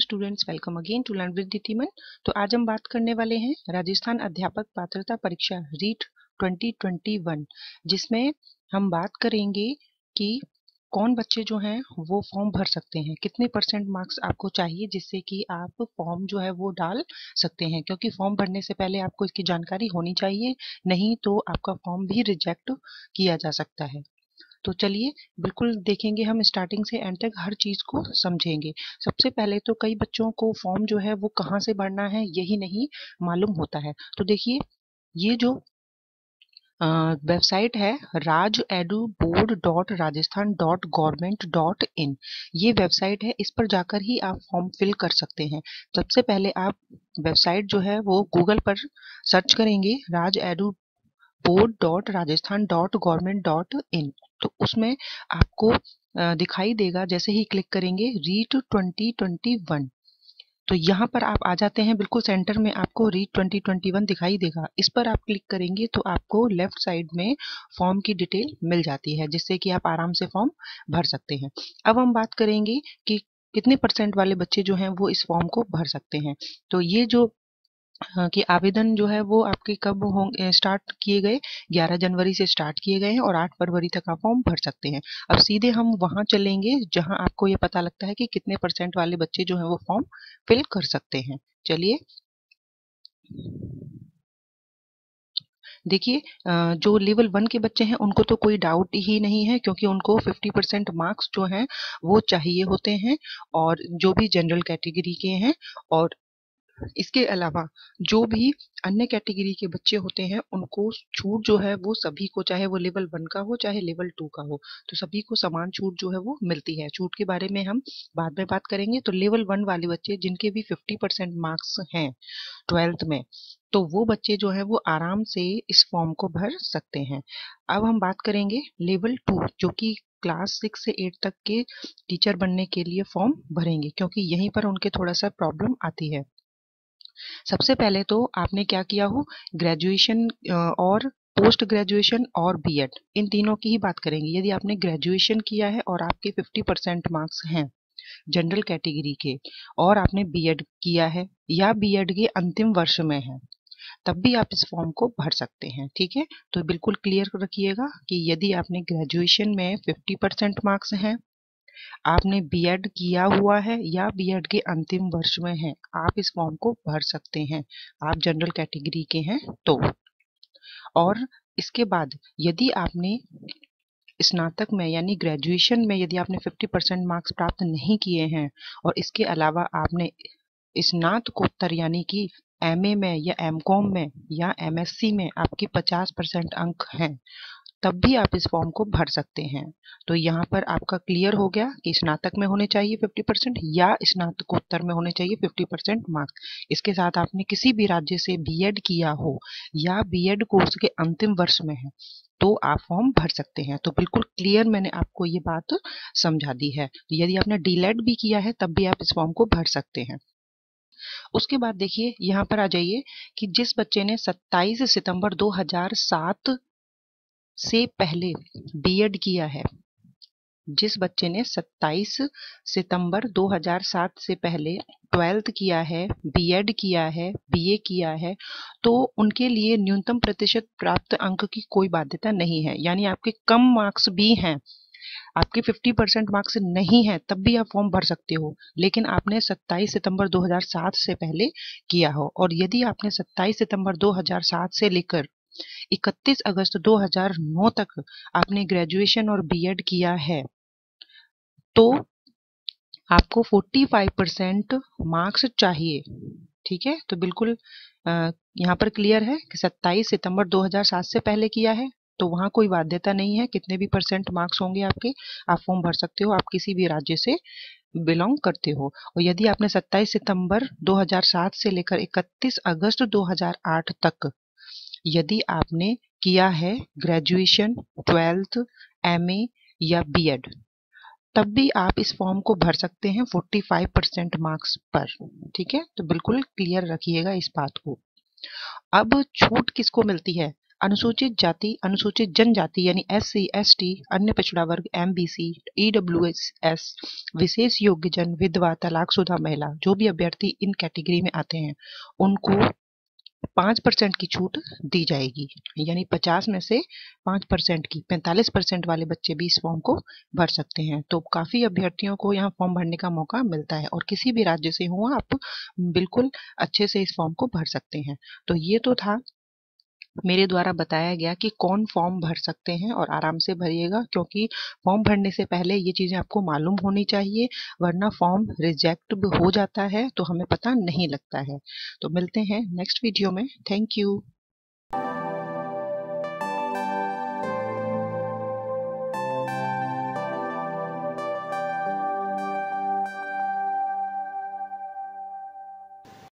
Students, welcome again to learn with Deeptiman. तो आज हम बात करने वाले हैं राजस्थान अध्यापक पात्रता परीक्षा रीट 2021, जिसमें हम बात करेंगे कि कौन बच्चे जो हैं वो फॉर्म भर सकते हैं, कितने % मार्क्स आपको चाहिए जिससे कि आप फॉर्म जो है वो डाल सकते हैं, क्योंकि फॉर्म भरने से पहले आपको इसकी जानकारी होनी चाहिए, नहीं तो आपका फॉर्म भी रिजेक्ट किया जा सकता है। तो चलिए बिल्कुल देखेंगे, हम स्टार्टिंग से एंड तक हर चीज को समझेंगे। सबसे पहले तो कई बच्चों को फॉर्म जो है वो कहाँ से भरना है यही नहीं मालूम होता है। तो देखिए, ये जो वेबसाइट है rajeduboard.rajasthan.government.in, ये वेबसाइट है, इस पर जाकर ही आप फॉर्म फिल कर सकते हैं। सबसे पहले आप वेबसाइट जो है वो गूगल पर सर्च करेंगे rajeduboard.rajasthan.government.in, तो उसमें आपको दिखाई देगा, जैसे ही क्लिक करेंगे रीट 2021, तो यहाँ पर आप आ जाते हैं, बिल्कुल सेंटर में आपको रीट 2021 दिखाई देगा। इस पर आप क्लिक करेंगे तो आपको लेफ्ट साइड में फॉर्म की डिटेल मिल जाती है, जिससे कि आप आराम से फॉर्म भर सकते हैं। अब हम बात करेंगे कि कितने % वाले बच्चे जो हैं वो इस फॉर्म को भर सकते हैं। तो ये जो कि आवेदन जो है वो आपके कब होंगे, स्टार्ट किए गए 11 जनवरी से स्टार्ट किए गए हैं और 8 फरवरी तक आप फॉर्म भर सकते हैं। अब सीधे हम वहां चलेंगे जहां आपको ये पता लगता है कि कितने % वाले बच्चे जो हैं वो फॉर्म फिल कर सकते हैं। चलिए देखिए, जो लेवल 1 के बच्चे हैं उनको तो कोई डाउट ही नहीं है, क्योंकि उनको 50% मार्क्स जो हैं वो चाहिए होते हैं, और जो भी जनरल कैटेगरी के हैं। और इसके अलावा जो भी अन्य कैटेगरी के बच्चे होते हैं उनको छूट जो है वो सभी को, चाहे वो लेवल 1 का हो चाहे लेवल 2 का हो, तो सभी को समान छूट जो है वो मिलती है। छूट के बारे में हम बाद में बात करेंगे। तो लेवल 1 वाले बच्चे जिनके भी 50% मार्क्स हैं 12th में, तो वो बच्चे जो है वो आराम से इस फॉर्म को भर सकते हैं। अब हम बात करेंगे लेवल 2, जो कि क्लास 6 से 8 तक के टीचर बनने के लिए फॉर्म भरेंगे, क्योंकि यहीं पर उनके थोड़ा सा प्रॉब्लम आती है। सबसे पहले तो आपने क्या किया हो, ग्रेजुएशन और पोस्ट ग्रेजुएशन और बीएड, इन तीनों की ही बात करेंगे। यदि आपने ग्रेजुएशन किया है और आपके 50% मार्क्स हैं जनरल कैटेगरी के, और आपने बीएड किया है या बीएड के अंतिम वर्ष में है, तब भी आप इस फॉर्म को भर सकते हैं। ठीक है, तो बिल्कुल क्लियर रखिएगा कि यदि आपने ग्रेजुएशन में 50% मार्क्स हैं, आपने बीएड किया हुआ है या बीएड के अंतिम वर्ष में है, आप इस फॉर्म को भर सकते हैं, आप जनरल कैटेगरी के हैं तो। और इसके बाद यदि आपने स्नातक में यानी ग्रेजुएशन में यदि आपने 50% मार्क्स प्राप्त नहीं किए हैं, और इसके अलावा आपने स्नातकोत्तर यानी कि एमए में या एमकॉम में या एमएससी में आपके 50% अंक हैं, तब भी आप इस फॉर्म को भर सकते हैं। तो यहाँ पर आपका क्लियर हो गया कि स्नातक में होने चाहिए 50% या स्नातकोत्तर में होने चाहिए 50% मार्क्स। इसके साथ आपने किसी भी राज्य से बीएड किया हो या बीएड कोर्स के अंतिम वर्ष में है, तो आप फॉर्म भर सकते हैं। तो बिल्कुल क्लियर मैंने आपको ये बात समझा दी है। यदि आपने डीलेड भी किया है तब भी आप इस फॉर्म को भर सकते हैं। उसके बाद देखिए, यहाँ पर आ जाइए कि जिस बच्चे ने 27 सितंबर 2007 से पहले बीएड किया है, जिस बच्चे ने 27 सितंबर 2007 से पहले 12th किया है, बीएड किया है, बीए किया है, तो उनके लिए न्यूनतम प्रतिशत प्राप्त अंक की कोई बाध्यता नहीं है। यानी आपके कम मार्क्स भी हैं, आपके 50% मार्क्स नहीं है, तब भी आप फॉर्म भर सकते हो, लेकिन आपने 27 सितंबर 2007 से पहले किया हो। और यदि आपने 27 सितंबर 2007 से लेकर 31 अगस्त 2009 तक आपने ग्रेजुएशन और बीएड किया है, तो आपको 45% मार्क्स चाहिए। ठीक है, तो बिल्कुल यहाँ पर क्लियर है कि 27 सितंबर 2007 से पहले किया है तो वहाँ कोई बाध्यता नहीं है, कितने भी % मार्क्स होंगे आपके, आप फॉर्म भर सकते हो, आप किसी भी राज्य से बिलोंग करते हो। और यदि आपने 27 सितंबर 2007 से लेकर 31 अगस्त 2008 तक यदि आपने किया है ग्रेजुएशन, 12th, एमए या बीएड, तब भी आप इस फॉर्म को भर सकते हैं 45% मार्क्स पर। ठीक है, तो बिल्कुल क्लियर रखिएगा इस बात को। अब छूट किसको मिलती है, अनुसूचित जाति, अनुसूचित जनजाति यानी SC, ST, अन्य पिछड़ा वर्ग MBC, EWS, विशेष योग्यजन, विधवा, तलाकशुदा महिला, जो भी अभ्यर्थी इन कैटेगरी में आते हैं उनको 5% की छूट दी जाएगी। यानी 50 में से 5% की 45% वाले बच्चे भी इस फॉर्म को भर सकते हैं। तो काफी अभ्यर्थियों को यहाँ फॉर्म भरने का मौका मिलता है और किसी भी राज्य से हो आप बिल्कुल अच्छे से इस फॉर्म को भर सकते हैं। तो ये तो था मेरे द्वारा बताया गया कि कौन फॉर्म भर सकते हैं और आराम से भरिएगा, क्योंकि फॉर्म भरने से पहले ये चीजें आपको मालूम होनी चाहिए, वरना फॉर्म रिजेक्ट हो जाता है तो हमें पता नहीं लगता है। तो मिलते हैं नेक्स्ट वीडियो में। Thank you.